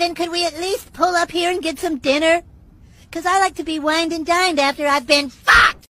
Then could we at least pull up here and get some dinner? 'Cause I like to be wined and dined after I've been fucked!